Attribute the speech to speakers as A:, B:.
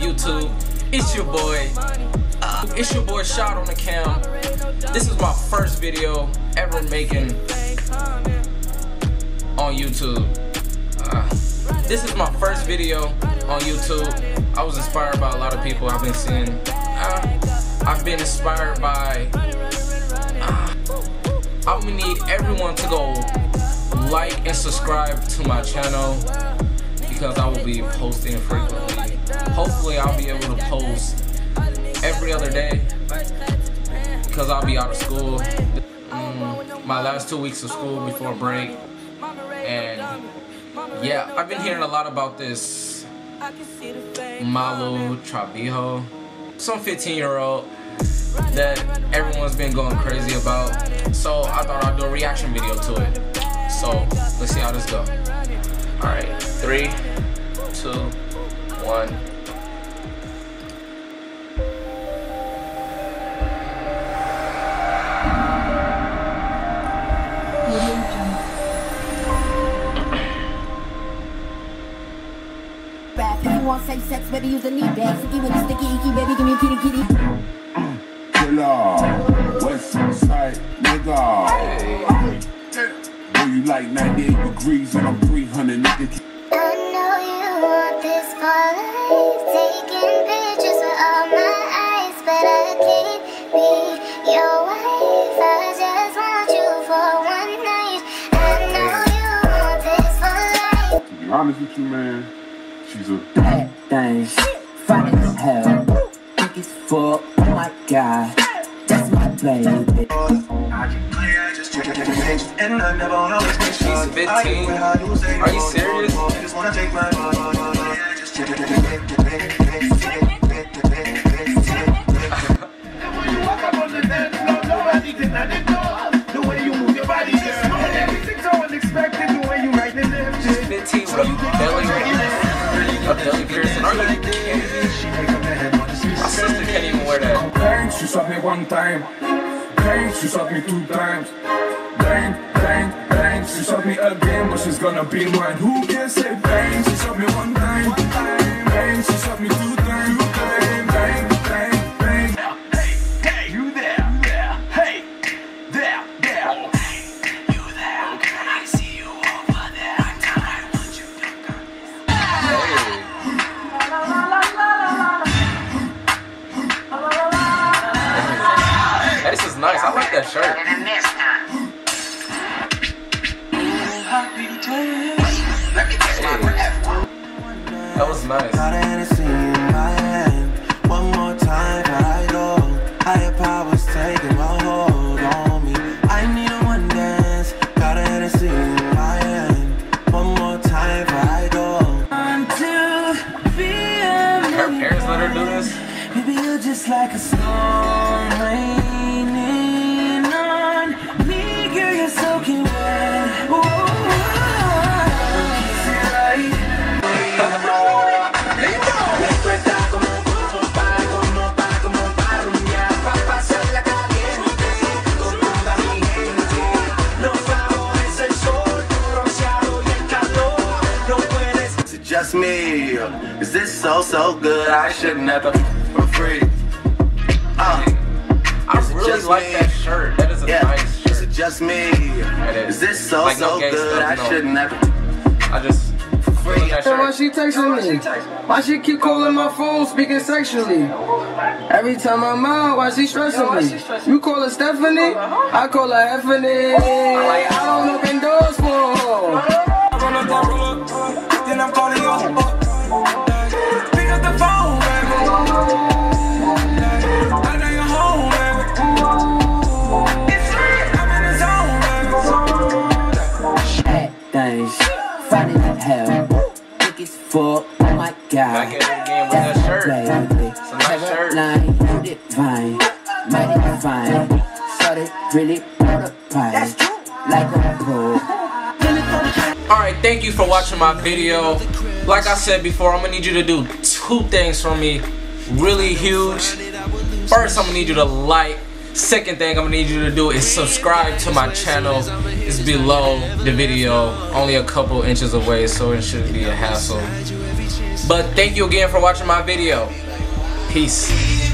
A: YouTube. It's your boy. It's your boy Shot on the Cam. This is my first video ever making on YouTube. This is my first video on YouTube. I was inspired by a lot of people I've been seeing. I've been inspired by. I'm gonna need everyone to go like and subscribe to my channel because I will be posting frequently. Hopefully I'll be able to post every other day because I'll be out of school. My last 2 weeks of school before break. And yeah, I've been hearing a lot about this Malo Trabijo, some 15-year-old that everyone's been going crazy about. So I thought I'd do a reaction video to it. So let's see how this goes. Alright, 3, 2, 1.
B: If you want safe sex, baby, use a knee bag. Sticky with the sticky icky, baby, give me a kitty kitty.
C: Killer, West Side nigga. Boy, you like 98 degrees and I'm 300, nigga.
D: I know you want this for life, taking pictures with all my eyes, but I can't be your wife. I just want you for one night. I know you want this for life.
C: To be honest with you, man, she's a
E: bad thing, fine as hell, thick as fuck, oh my god, that's my baby.
A: She's 15. Are you serious? She's 15 with a belly piercing. Are you kidding me? My sister can't even wear that.
C: bang, she shot me one time. Bang, she shot me 2 times. Bang, bang, bang, she shot me again, but she's gonna be mine. Who can say bang? She shot me 1 time. Bang, she shot me 2 times. Bang, bang, bang, bang.
F: Hey, hey, you there, there. Hey, there, there. Hey, you there. Can I see you over there? I want you to come
A: Hey, this is nice. I like that shirt. That was nice.
G: Got a Hennessy in my hand. One more time before I go. Higher powers taking my hold on me. I need a one dance. Got a Hennessy in my hand. One more time before I go.
A: Her parents let her do this?
G: Maybe you're just like a storm raining on me. Girl, you're soaking wet. Ooh. Just me. Is this so good? I shouldn't have to for free.
A: I really like that shirt. That is a nice shirt.
G: Is it just me? Is this so
A: like, no
G: good?
A: Stuff,
G: I
A: no.
G: shouldn't have.
A: I just for free. That
H: Why
A: shirt.
H: she texting me? Why she keep calling my phone speaking sexually? Every time I'm out, why she stressing me? You call her Stephanie? I call her Effany. Like, I don't open doors for her.
G: Then I'm calling you up. Pick up the phone, baby. I know you're home, baby. It's lit. I'm in the zone, baby.
E: Bad things, fine as hell, thick as fuck, oh my god,
A: Back at it again with that
E: that's
A: shirt.
E: my baby.
A: It's a nice shirt.
E: Line, you divine, mighty divine, started really on a pie, like a pro.
A: Alright, thank you for watching my video. Like I said before, I'm gonna need you to do 2 things for me. Really huge. First, I'm gonna need you to like Second thing I'm gonna need you to do is subscribe to my channel. It's below the video, only a couple inches away, so it shouldn't be a hassle. But thank you again for watching my video. Peace.